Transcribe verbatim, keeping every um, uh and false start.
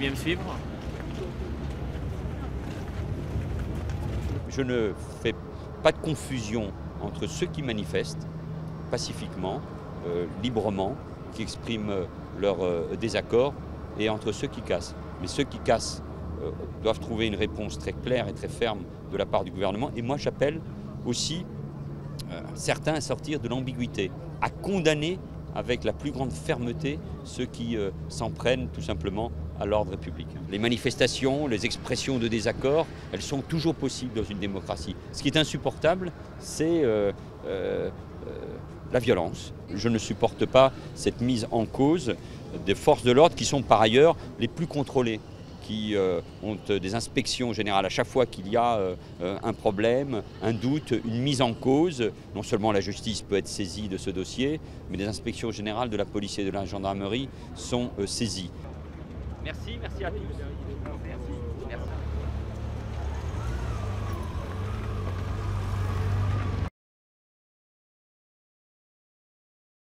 bien me suivre. Je ne fais pas de confusion entre ceux qui manifestent pacifiquement, euh, librement, qui expriment leur euh, désaccord, et entre ceux qui cassent. Mais ceux qui cassent euh, doivent trouver une réponse très claire et très ferme de la part du gouvernement. Et moi j'appelle aussi euh, certains à sortir de l'ambiguïté, à condamner avec la plus grande fermeté ceux qui euh, s'en prennent tout simplement à l'ordre public. Les manifestations, les expressions de désaccord, elles sont toujours possibles dans une démocratie. Ce qui est insupportable, c'est euh, euh, euh, la violence. Je ne supporte pas cette mise en cause des forces de l'ordre qui sont par ailleurs les plus contrôlées, qui euh, ont des inspections générales à chaque fois qu'il y a euh, un problème, un doute, une mise en cause. Non seulement la justice peut être saisie de ce dossier, mais les inspections générales de la police et de la gendarmerie sont euh, saisies. Merci, merci à tous. Merci. Merci.